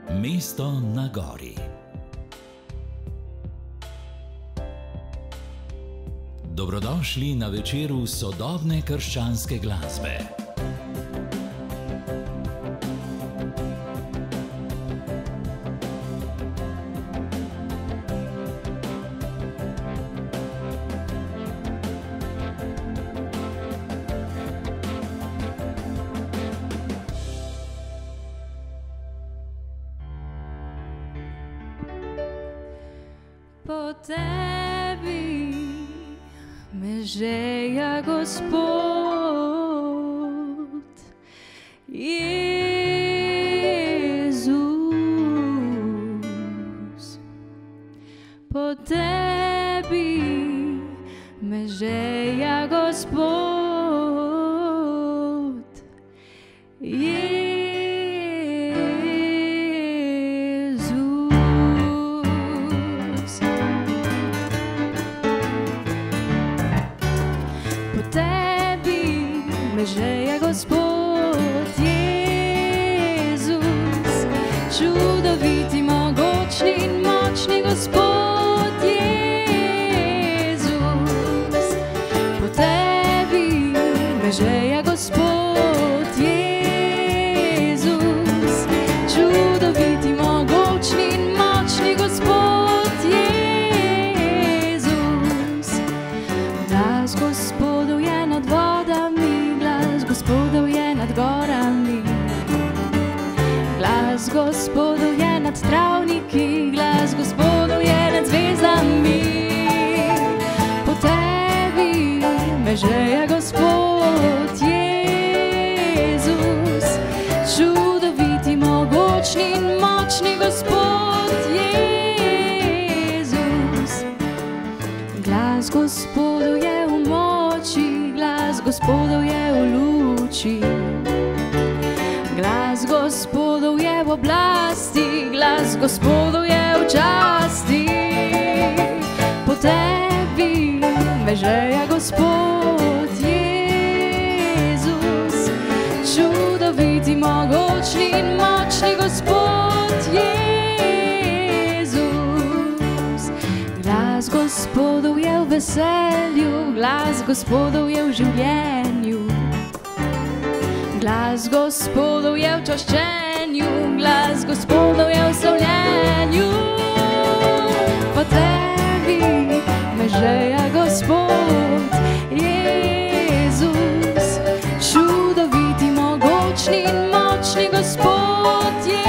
Mesto na gori. Dobrodošli na večeru sodobne krščanske glasbe. Po tebi me žeja, Gospod Jezus. Po tebi me žeja, Gospod Jezus. Žeja, Gospod Jezus, čudoviti, mogočni in močni Gospod Jezus. Po tebi me žeja, Gospod Jezus, čudoviti, mogočni in močni Gospod Jezus. Glas Gospodov je nad vodami, Gospodov je nad gorami, glas Gospodov je nad travniki, glas Gospodov je nad zvezdami. Po tebi me žeja, Gospod Jezus, čudoviti, mogočni in močni Gospod Jezus. Glas Gospodov je v moči, glas Gospodov je v luči, glas Gospodov je v oblasti, glas Gospodov je v časti. Po tebi me žeja, Gospod Jezus, čudoviti, mogočni in močni Gospod Jezus. Glas Gospodov je v veselju, glas Gospodov je v življenju, glas Gospodov je v čaščenju, glas Gospodov je v slavljenju. Po tebi me žeja, Gospod Jezus, čudoviti, mogočni in močni Gospod Jezus.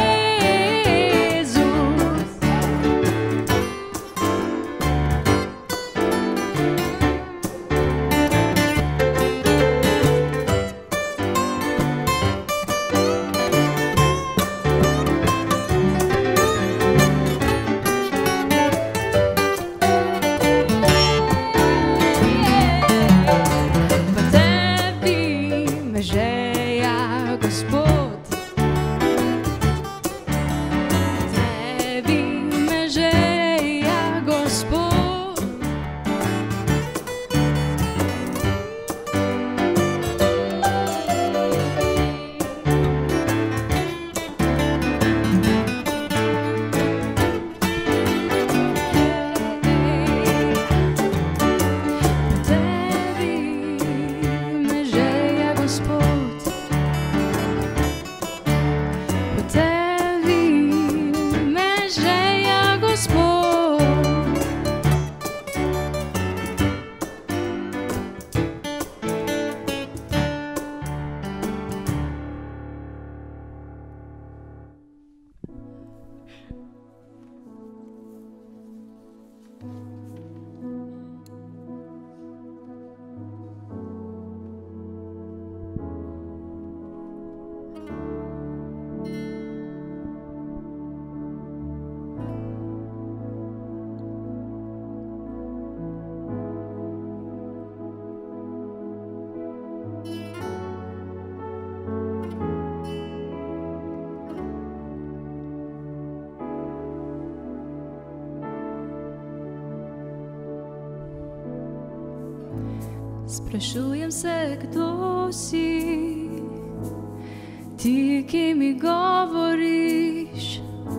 Sprašujem se, kdo si, ti, ki mi govoriš,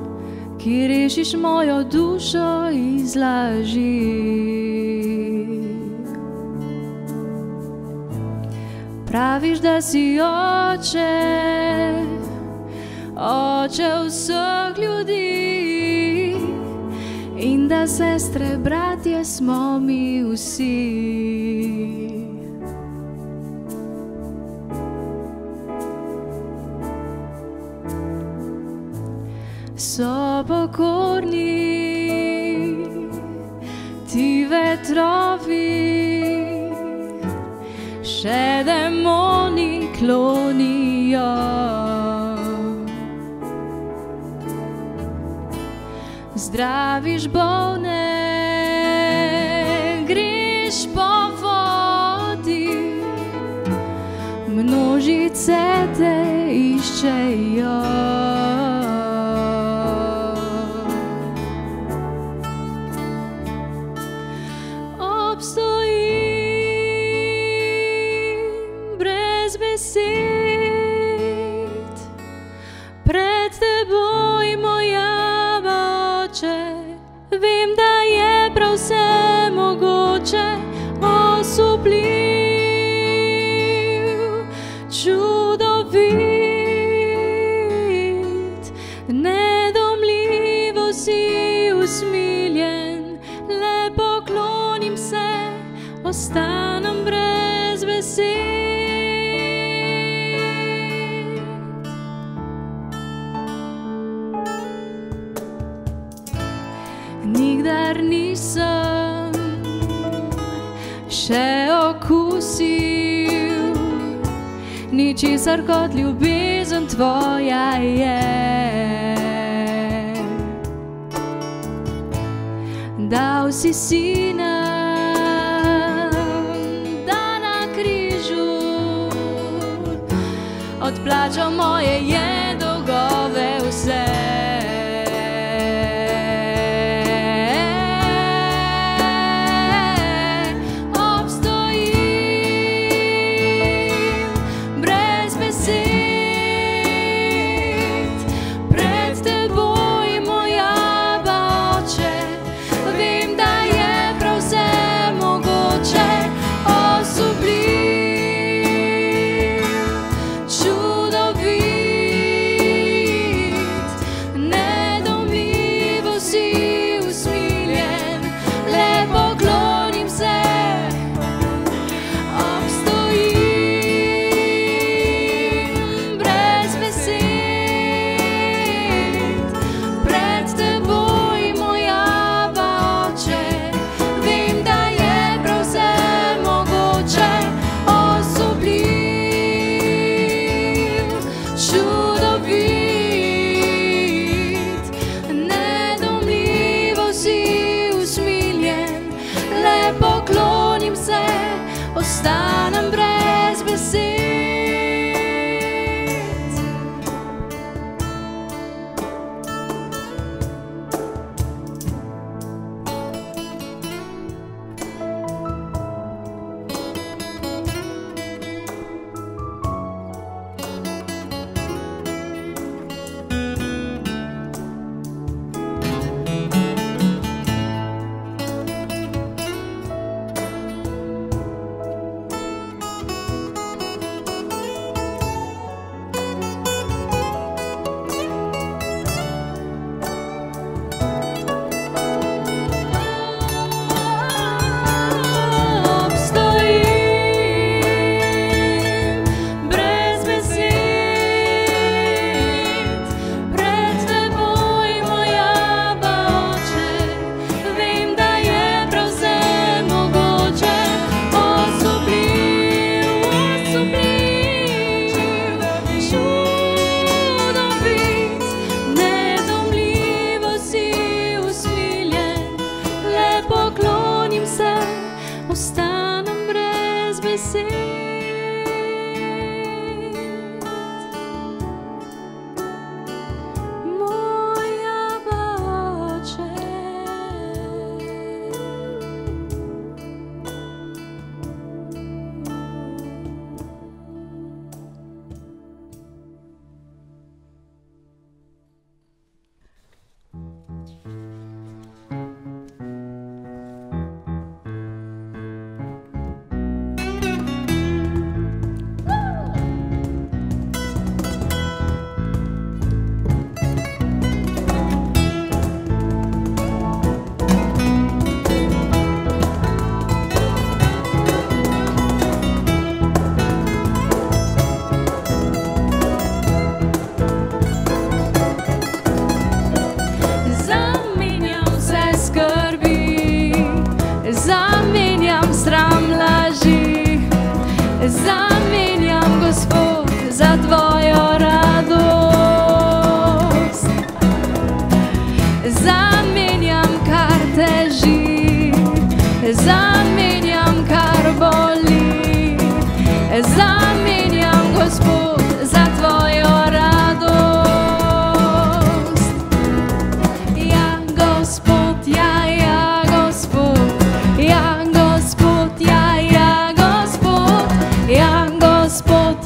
ki rešiš mojo dušo iz laži. Praviš, da si oče, oče vseh ljudi in da sestre, bratje smo mi vsi. So pokorni ti vetrovi, še demoni klonijo. Zdraviš bolne, greš po vodi, množice te iščejo. Pred teboj, moja oče, vem, da je prav vse mogoče, osupljiv, čudovit, nedomljivo si usmiljen, le poklonim se, ostanem brez besed. Nikdar nisem še okusil ničesar kot ljubezen tvoja je. Dal si sina, da na križu odplačal moje je dolgove vse.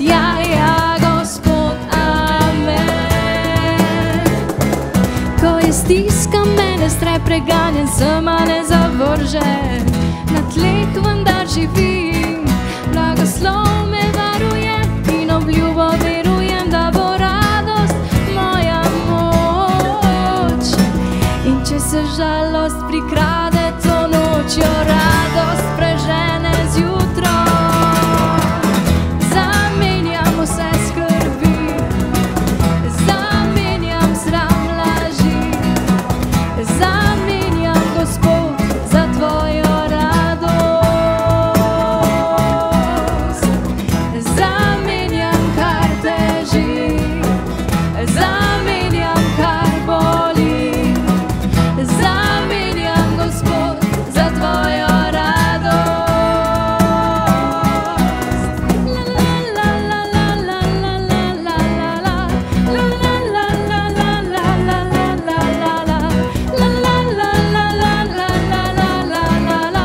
Ja, ja, Gospod, amen. Ko je stiska mene, straj preganjen, sem a ne zavržen, na tleh vendar živim, blagoslov me varuje in obljubo verujem, da bo radost moja moč. In če se žalost prikrade to nočjo, radost prežene zjutro. Zamenjam vse skrbi, zamenjam sram laži, zamenjam, Gospod, za tvojo radost. Zamenjam, kar teži, zamenjam, kar boli, zamenjam, Gospod, za tvojo radost. La la la la la la la la la la la la la la la la la la.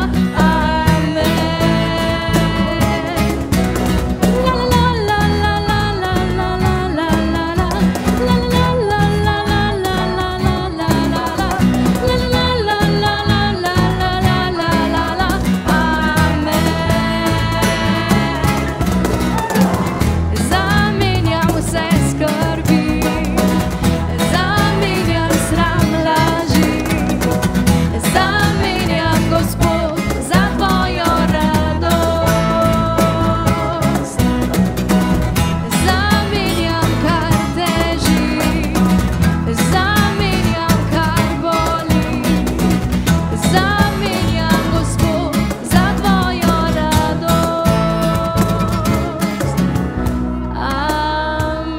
Zamenjam vse skrbi, zamenjam sram laži, zamenjam, Gospod, za tvojo radost. Zamenjam, kar teži, zamenjam, kar boli, zamenjam, Gospod, za tvojo radost. Amen.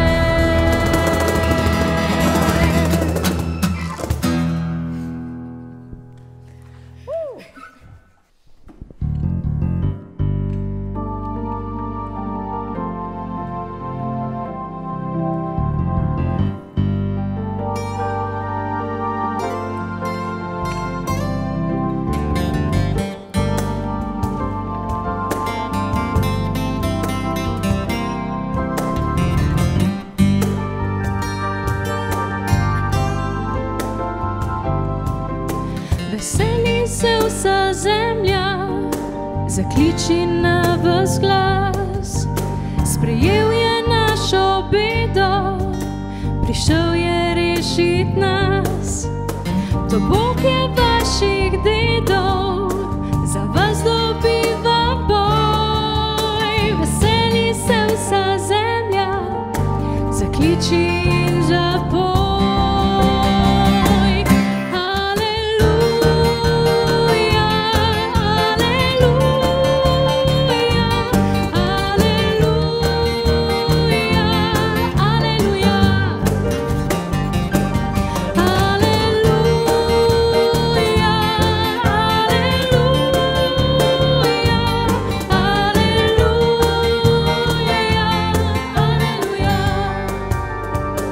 Veseli se vsa zemlja, zakliči na ves glas. Sprejel je našo bedo, prišel je rešit nas. To Bog je vaših dedov, za vas dobiva boj. Veseli se vsa zemlja, zakliči in zapoj. Aleluja, aleluja, aleluja, aleluja, aleluja, aleluja.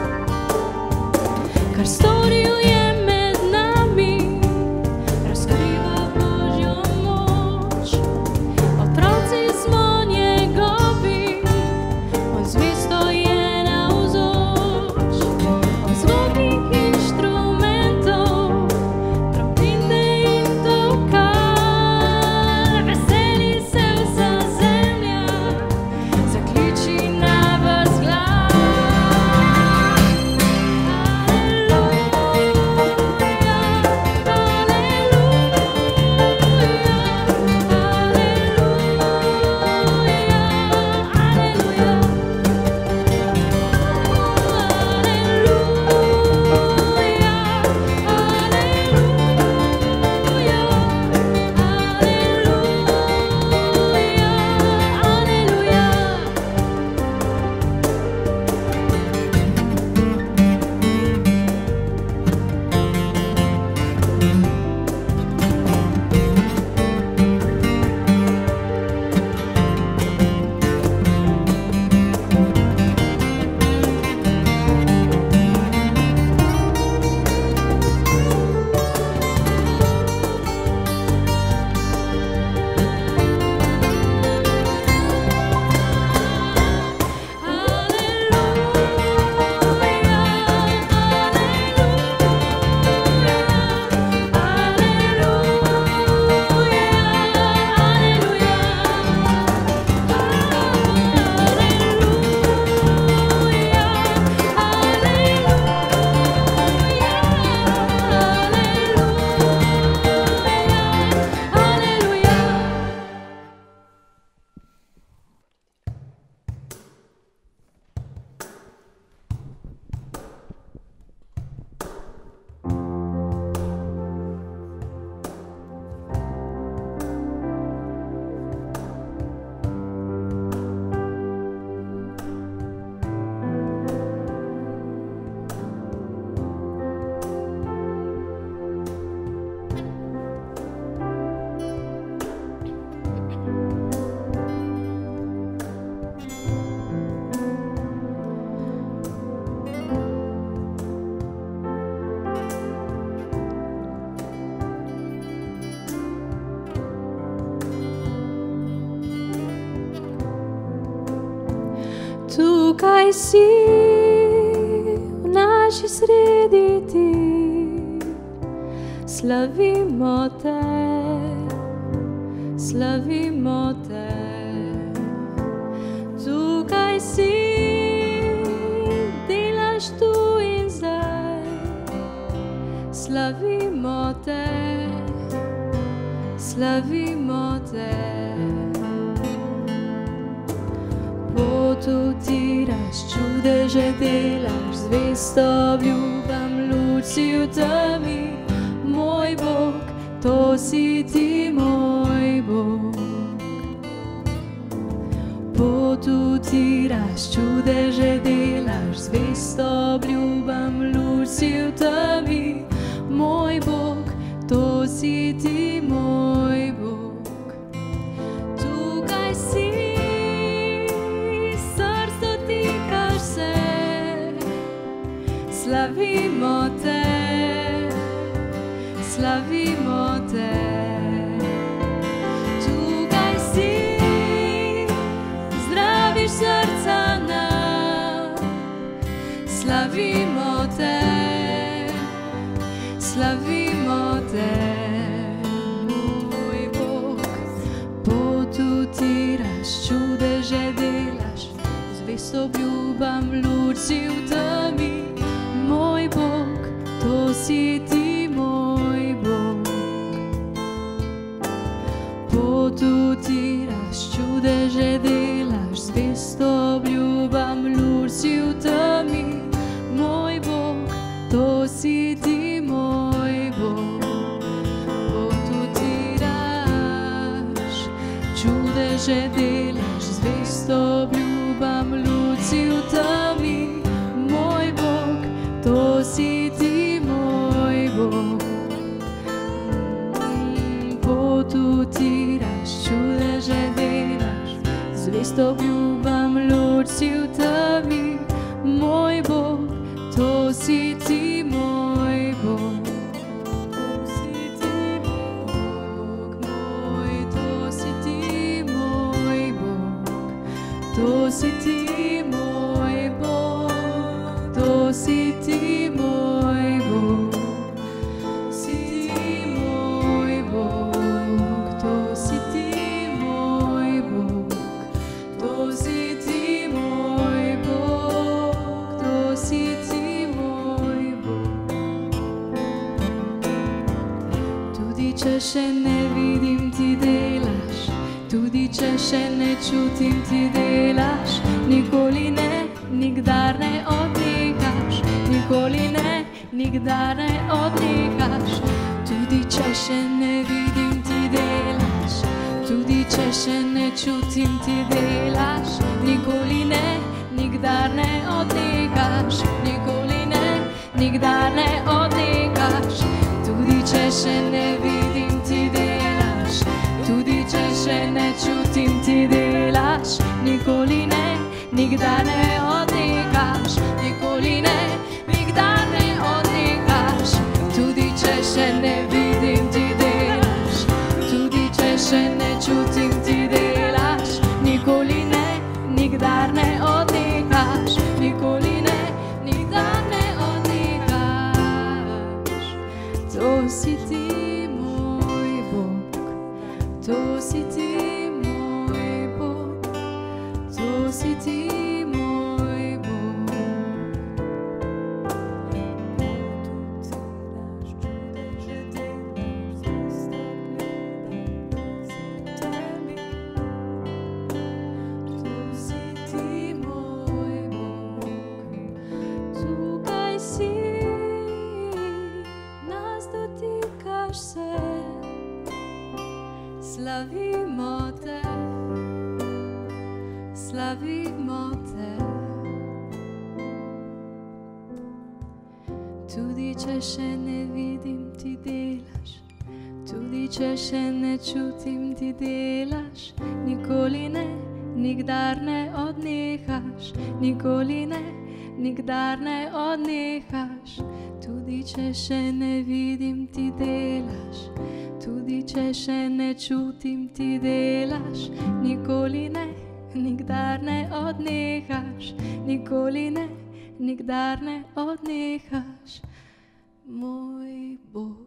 Tukaj si v naši sredi ti, slavimo te, slavimo te. Tukaj si, delaš tu in zdaj, slavimo te, slavimo te. Pot utiraš, čudeže delaš, zvesto obljubam, luč si v temi. Moj Bog, to si ti, moj Bog. Pot utiraš, čudeže delaš, zvesto obljubam, luč si v temi. Moj Bog, to si ti, moj Bog. Tukaj si, src dotikaš se, slavimo te, slavimo te. Tukaj si, zdraviš srca nam, slavimo te, slavimo te. Moj Bog, pot utiraš, čudeže delaš, zvesto obljubam, luč si v temi. Moj Bog, to si ti, moj Bog. Pot utiraš, čudeže delaš, zvesto obljubam, luč si v temi. Moj Bog, to si ti, moj Bog. Pot utiraš, čudeže delaš, zvesto obljubam, luč si v temi. Moj Bog, to si ti, moj Bog. Pot utiraš, čudeže delaš, zvesto obljubam, luč si v temi. Moj Bog, to si ti, moj Bog. To si ti, moj Bog, to si ti, moj Bog. Si ti, moj Bog, to si ti, moj Bog. To si ti, moj Bog, to si ti, moj Bog. Tudi če še ne vidim, ti delaš, tudi če še ne čutim, ti delaš. Nikoli ne, nikdar ne odnehaš, nikoli ne, nikdar ne odnehaš. Tudi če še ne vidim, ti delaš, tudi če še ne čutim, ti delaš. Nikoli ne, nikdar ne odnehaš, nikoli ne, nikdar ne odnehaš. Tudi če še ne vidim, ti delaš, tudi če še ne čutim, ti delaš. Nikoli ne, nikdar ne odnehaš, nikoli ne, nikdar ne odnehaš. Tudi če še ne vidim, ti delaš, tudi če še ne čutim, ti delaš. Nikoli ne, nikdar ne odnehaš, nikoli ne, nikdar ne odnehaš. To si ti, moj Bog, to si ti, moj Bog, to si ti, moj Bog. To si ti, moj Bog. Tukaj si, nas dotikaš se, slavimo te, slavimo te. Tudi če še ne vidim, ti delaš, tudi če še ne čutim, ti delaš. Nikoli ne, nikdar ne odnehaš, nikoli ne, nikdar ne odnehaš. Tudi če še ne vidim, ti delaš, tudi če še ne čutim, ti delaš. Nikoli ne, nikdar ne odnehaš, nikoli ne, nikdar ne odnehaš, moj Bog.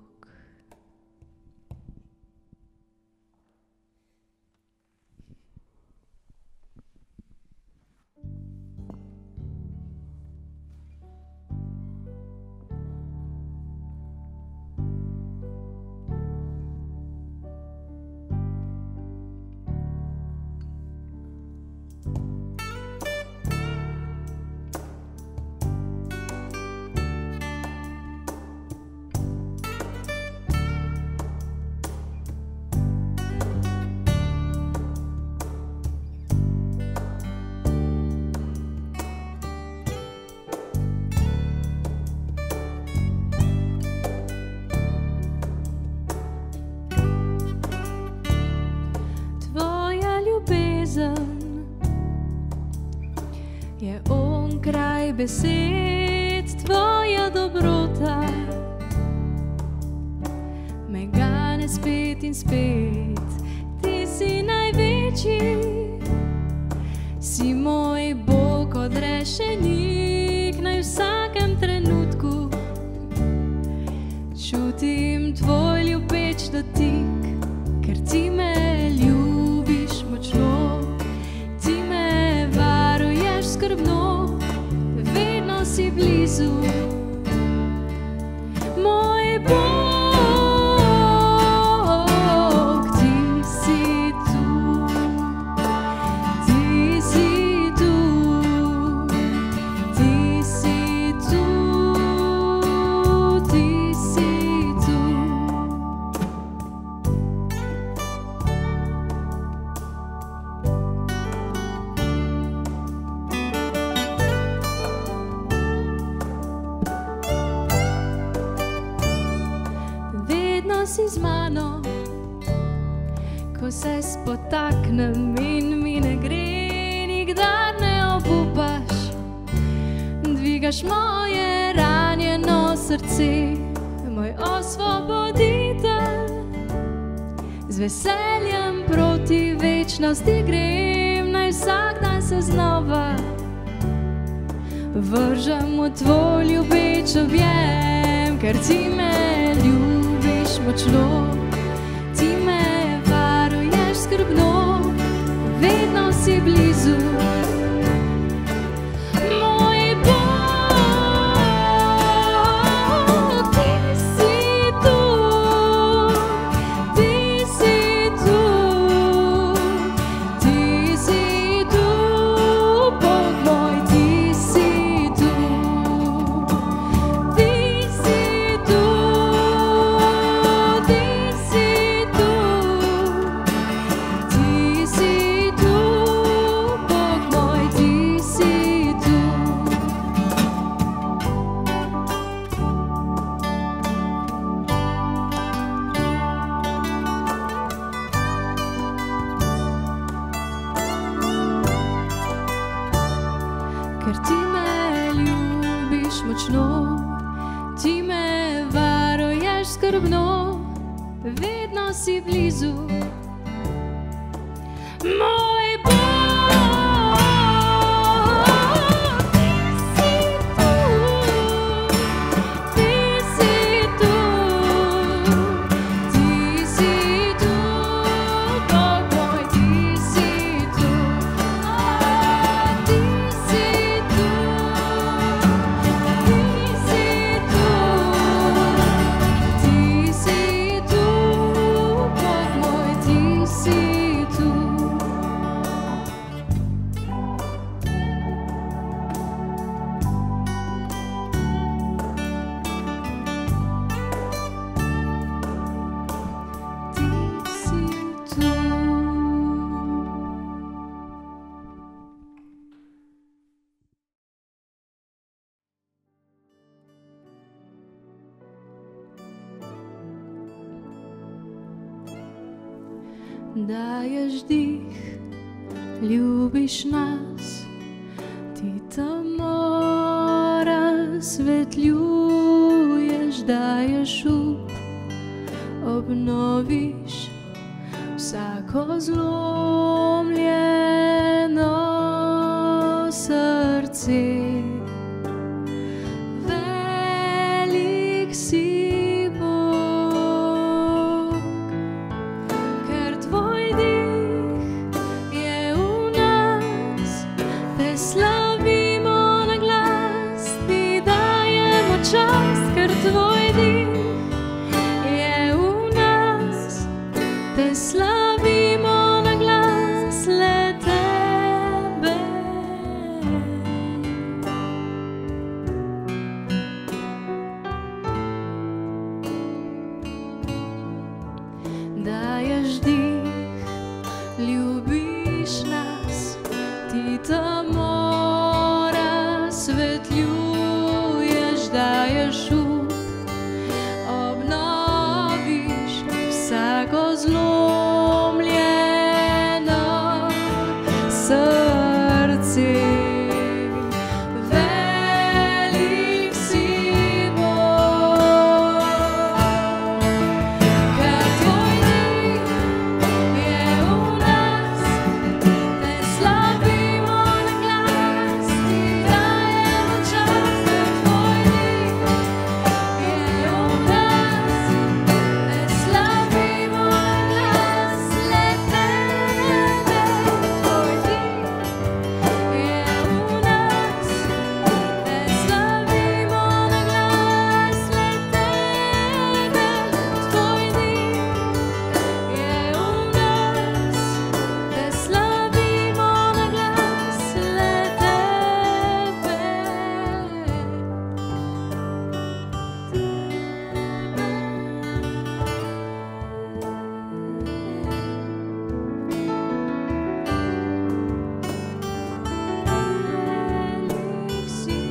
Je onkraj besed, tvoja dobrota me gane spet in spet. Ti si največji, si moj Bog odrešenik. Na vsakem trenutku čutim tvoj ljubeč dotik, ker ti me ljubiš močno. Skrbno, vedno si blizu, moj Bog, ti si tu, ti si tu, ti si tu, ti si tu. Si z mano, ko se spotaknem in mi ne gre, nikdar ne obupaš, dvigaš moje ranjeno srce, moj osvoboditelj. Z veseljem proti večnosti grem, naj vsak dan se znova vržem v tvoj ljubeč objem, ker ti me ljubiš močno, ti me varuješ skrbno, vedno si blizu, moj Bog, ti si tu, ti si tu, ti si tu, Bog moj, ti si tu, ti si tu. Ker ti me ljubiš močno, ti me varuješ skrbno, vedno si blizu, moj Bog. Daješ dih, ljubiš nas, ti tamo razsvetljuješ, daješ up, obnoviš vsako zlomljeno srce. Velik si Bog, ker tvoj dih je v nas, te slavimo na glas, ti dajemo čast, ker tvoj dih je v nas, te slavimo na glas, le tebe. Daješ dih, ljubiš nas, ti tamo razsvetljuješ, daješ up, obnoviš vsako zlomljeno srce. Velik si Bog, ker tvoj dih je v nas, te slavimo na glas, ti dajemo čast, ker tvoj dih je v nas, te slavimo na glas, le tebe. Tvoj dih je v nas, te slavimo na glas, le tebe. Tvoj dih je v nas, te slavimo na glas, le Velik si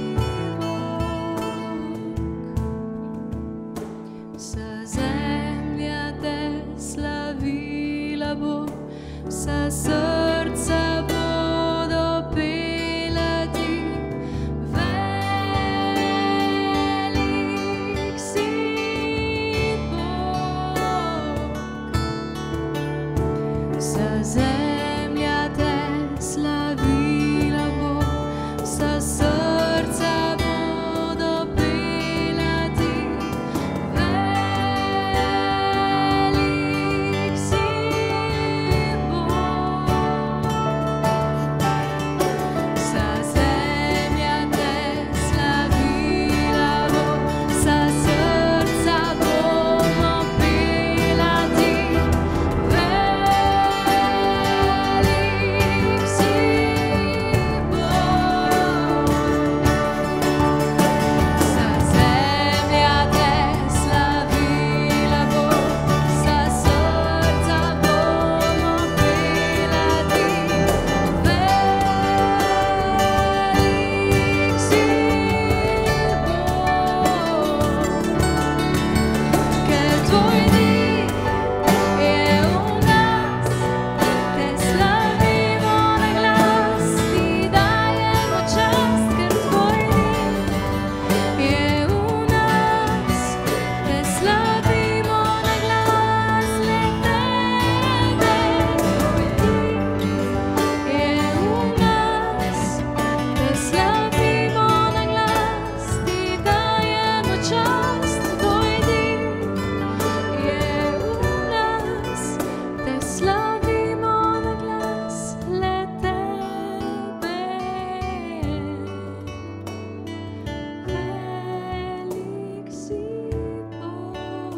Bog, vsa zemlja te slavila bo, vsa srca bodo pela ti. Velik si Bog, vsa zemlja te slavila bo, vsa srca bodo pela ti. Velik si Bog, vsa zemlja te slavila bo, vsa srca bomo pela ti. Velik si Bog, vsa zemlja te slavila bo, vsa srca bomo pela ti. Velik si Bog, ker tvoj dih je v nas, te slavimo na glas, ti dajemo čast, ker tvoj dih je v nas, te slavimo na glas, le tebe. Tvoj dih je v nas, te slavimo na glas, ti dajemo čast, tvoj dih je v nas, te slavimo na glas, le tebe. Velik si Bog.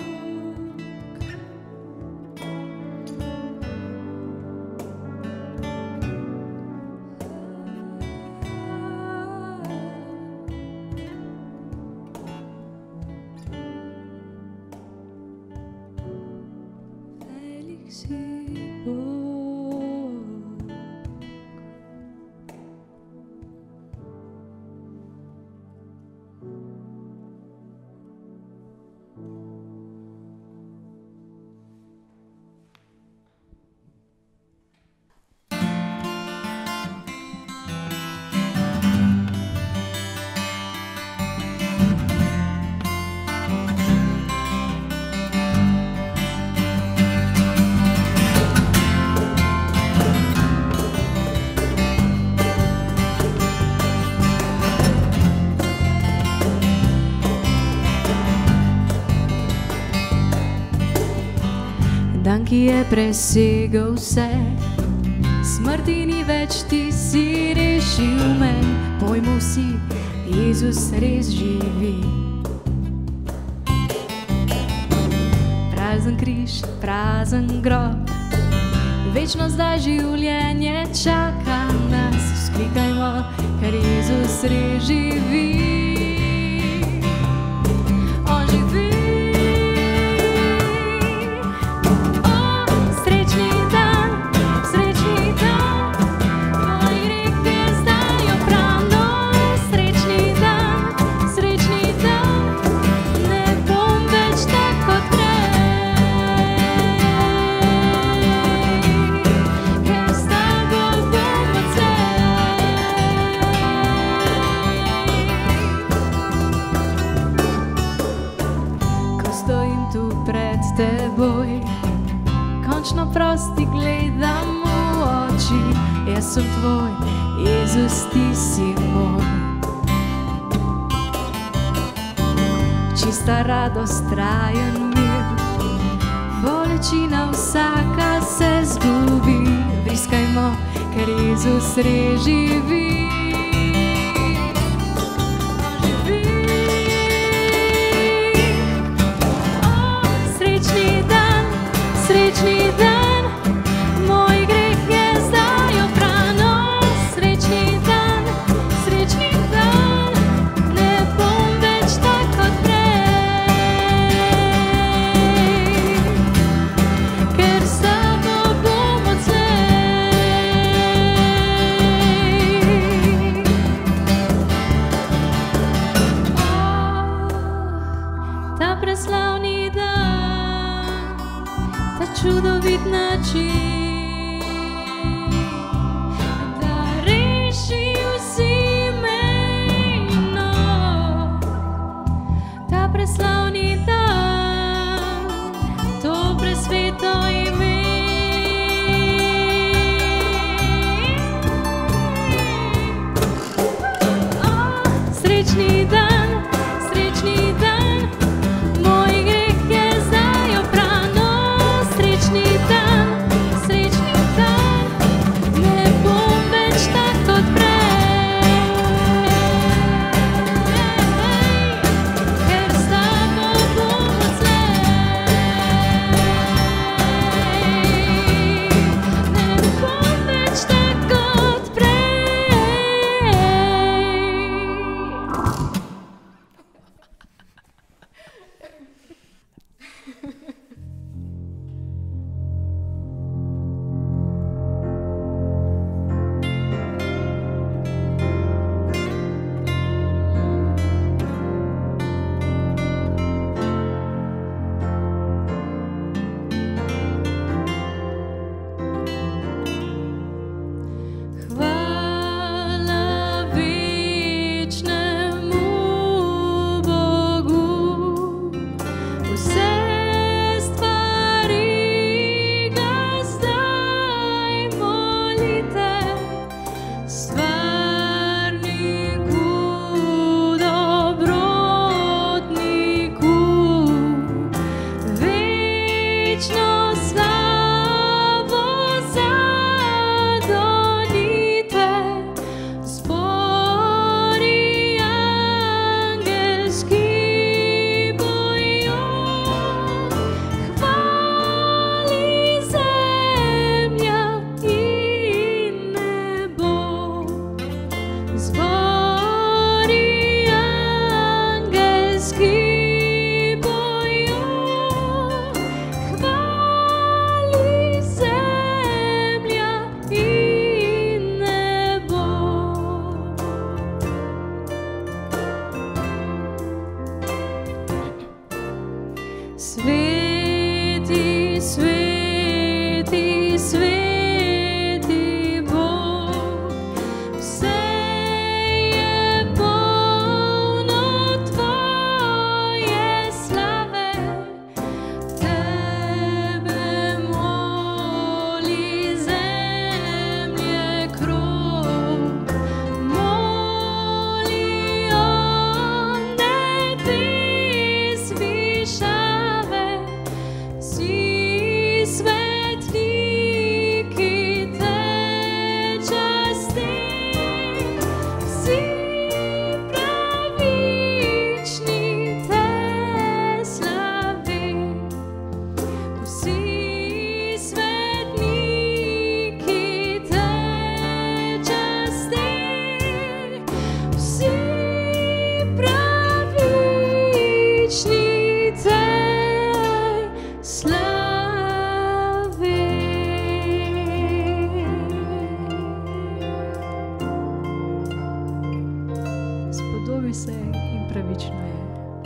Velik si Bog. dan, ki je presegel vse. Smrti ni več, ti si rešil me, pojmo vsi, Jezus res živi. Prazen križ, prazen grob, večno zdaj življenje čaka nas. Vzklikajmo, ker Jezus res živi. On živi. Pred teboj, končno prosti gledam v oči. Jaz sem tvoj, Jezus, ti si moj. Čista radost, trajen mir, bolečina vsaka se zgubi. Vriskajmo, ker Jezus res živi. Srečni dan, moj greh je zdaj oprano. Srečni dan, ne bom več tak kot prej, ker s tabo bom odslej. Ta preslavni dan, ta čudovit način, da reši vsi mejno. Ta preslavni dan, to presveto ime. Srečni dan, moj greh je zdaj oprano. Srečni dan, ne bom več tak kot prej, ker s tabo bom odslej. Ne bom več tak kot prej. Smiluj se in pravično je.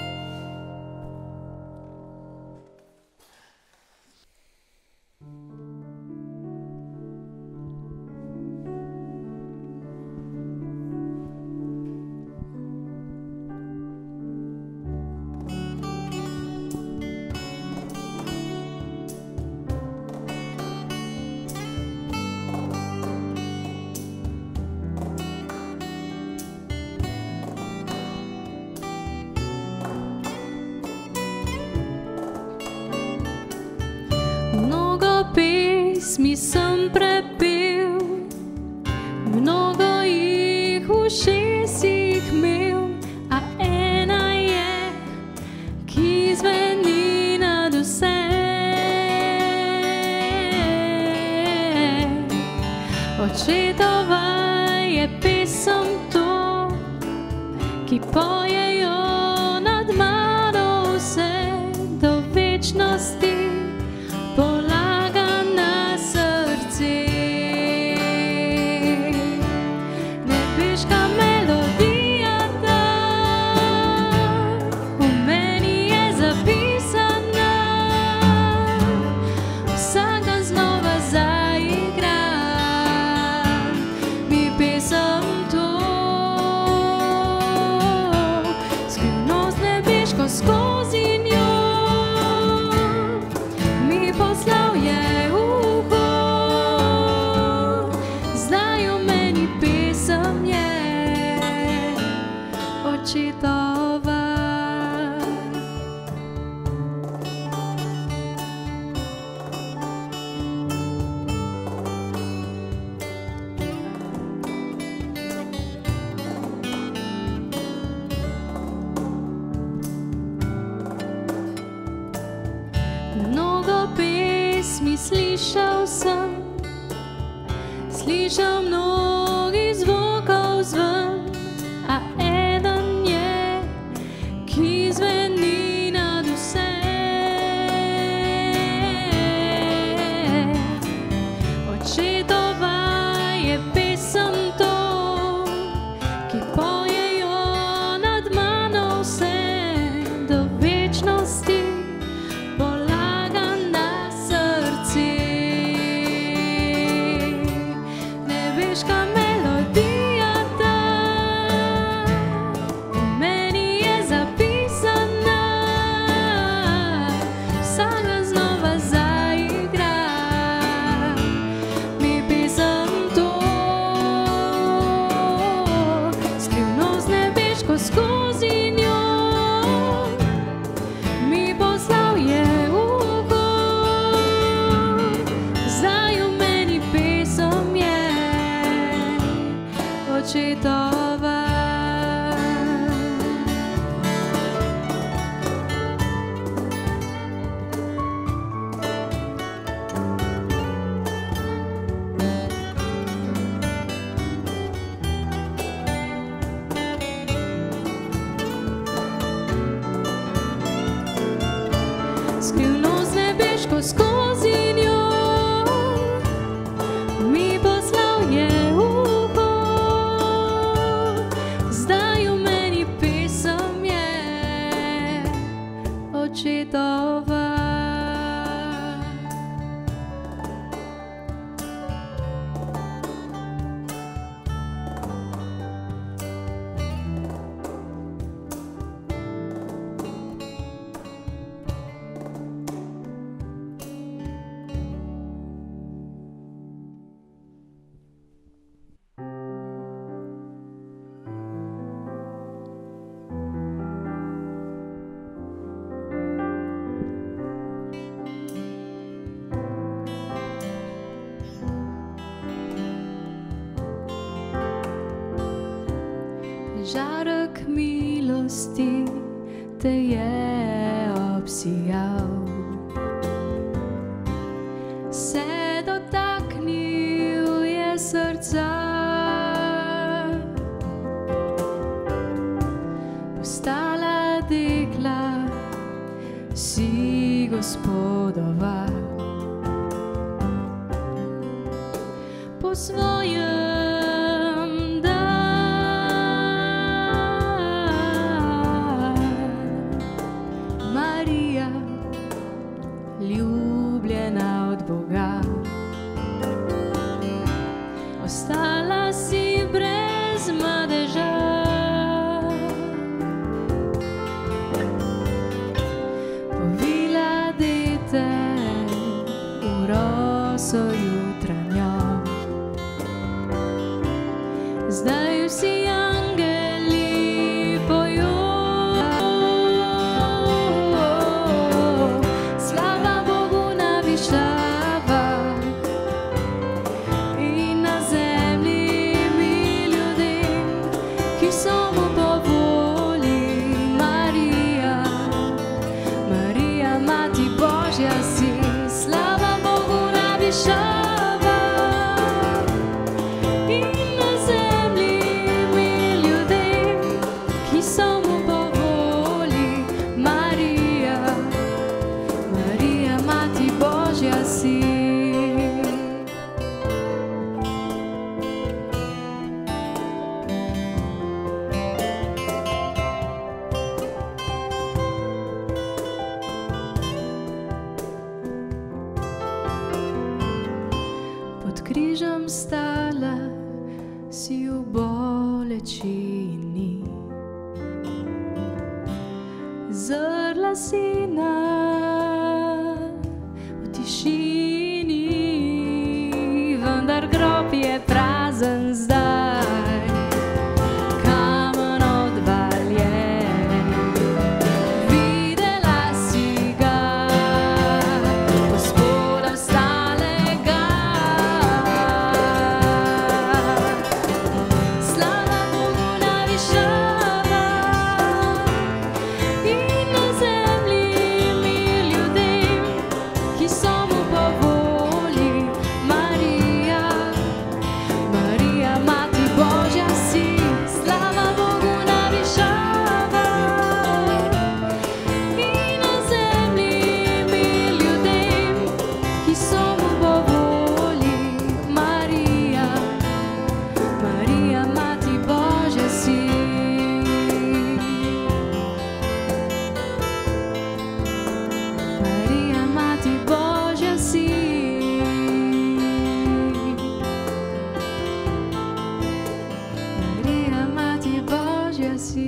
Pesmi sem prepel, mnogo jih v ušesih imel, a ena je, ki zveni nad vse. Očetova je pesem to, ki pojejo nad mano vse do večnosti. Skozi njo mi poslal je uho, zdaj v meni pesem je očetova. Mnogo pesmi slišal sem, slišal mnogi zvokov zven, a eden je, ki zveni nad vse. Očetova je pesem to, ki pojejo nad mano vse do večnosti. Skozi njo mi poslal je uho, zdaj v meni pesem je očetova. Skrivnost nebeško skozi njo mi poslal je uho, zdaj v meni pesem je očetova. Žarek milosti te je obsijal, se dotaknil je srca, postala dekla si Gospodova, po svojem danu sina v tišini, vendar grob je prazen zdaj, kamen odvaljen. Videla si ga, Gospoda vstalega. Slava Bogu na višavah in na zemlji mir ljudem, ki so mu po volji. Marija, Marija, Mati Božja si. Slava Bogu na višavah in na zemlji mir ljudem, ki so mu po volji. Marija, Marija, Mati Božja si. Marija, Mati Božja si. Marija, Mati Božja si.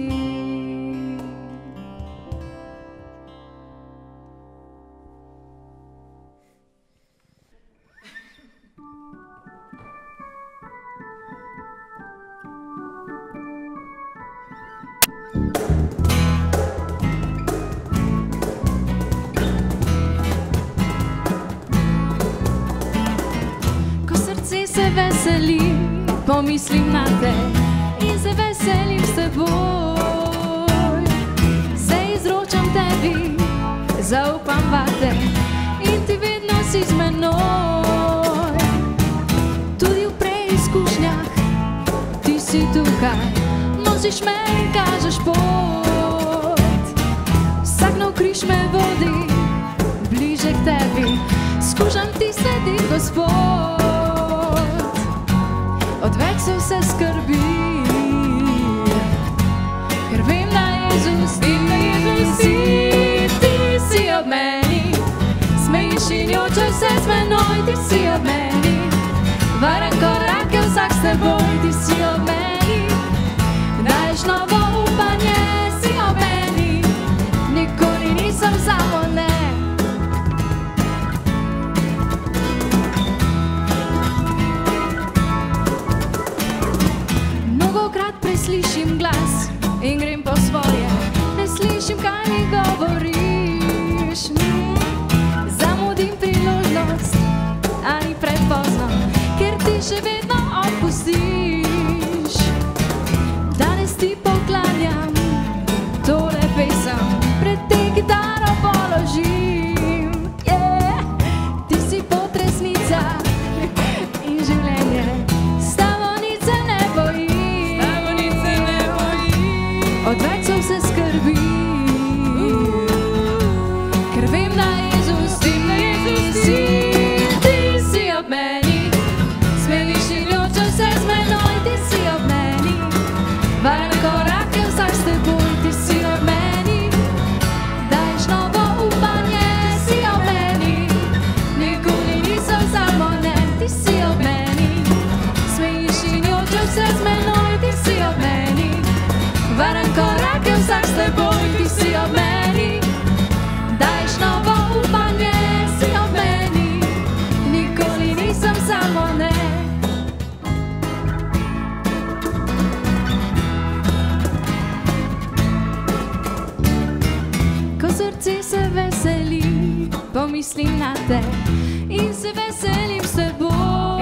Ko srce se veseli, pomislim na te in se veselim s teboj. Se izročam tebi, zaupam vate in ti vedno si z menoj. Tudi v preizkušnjah ti si tukaj, nosiš me in kažeš pot. Vsak nov križ me vodi bliže k tebi, skušam ti slediti, Gospod. Odveč so vse skrbi, ker vem, da Jezus si. Ti si ob meni, smejiš in jočeš se z menoj. Ti si ob meni, varen korak je vsak s teboj. Ti si ob meni, daješ novo upanje. Si ob meni, nikoli nisem samo ne. Mnogokrat preslišim glas in grem po svoje, ne slišim, kaj mi govoriš. Zamudim priložnost, a ni prepozno, ker ti še vedno odpustiš. Danes ti poklanjam tole pesem, pred te kitaro položim. Ti si potresnica in življenje, stavonice ne bojim. Odveč so vse skrbi, ker vem, da Jezus si. Ti si ob meni, smeliš in jočeš se z menoj. Ti si ob meni, varen korak je vsak s teboj. Ti si ob meni, daješ novo upanje. Si ob meni, nikoli nisem samo ne. Ti si ob meni, smejiš in jočeš se z menoj. Ti si ob meni, varen korak je vsak s teboj. Ti si ob meni, daješ novo upanje. Si ob meni, nikoli nisem samo ne. Ko srce se veseli, pomislim na te in se veselim s teboj.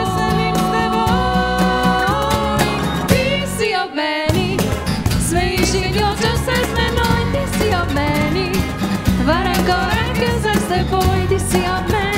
Ti si ob meni, smejiš in jočeš se z menoj. Ti si ob meni, varen korak je vsak s teboj. Ti si ob meni,